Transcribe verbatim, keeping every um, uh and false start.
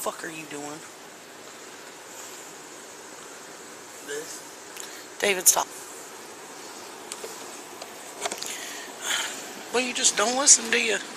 fuck are you doing? This. David, stop. Well, you just don't listen, do you?